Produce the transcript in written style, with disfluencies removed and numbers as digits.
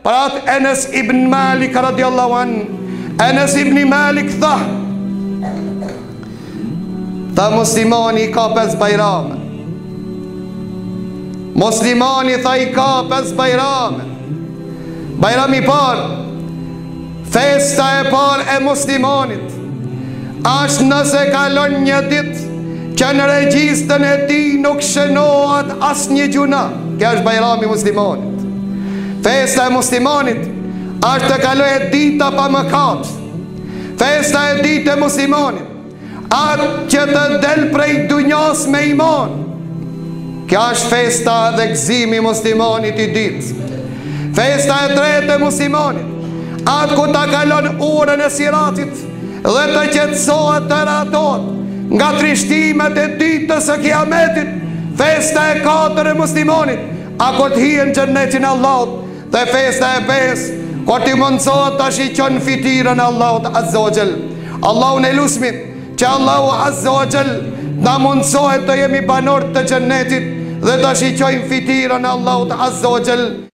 Pra atë Enes ibn Malik radiallahu an, Enes ibn Malik tha muslimani ka 5 bajrame. Muslimani tha i ka 5 bajrame. Bajrami parë, festa e parë e muslimanit është nëse kalon një dit që në regjistën e ti nuk shënohat as një gjuna. Kjo është bajrami muslimanit. Festa e muslimanit është të kaloj e dita pa mëkat. Festa e ditë e muslimanit atë që të del prej dunjas me iman. Kjo është festa dhe gëzimi muslimanit i ditë. Festa e tretë e muslimanit atë ku ta kalon urën e siratit dhe të qetësohet të ratot nga trishtimet e ditës së kiametit. Festa e 4 e muslimanit a ku të hien xhennetin Allahut. Dhe festa e 5 kur ti mundsohet të shiqon fitirën e Allahut azza wa jall. Allahun e lusmi që Allahu azza wa jall na mundsohet të jemi banor të xhennetit dhe të shiqojmë fitirën e Allahut azza wa jall.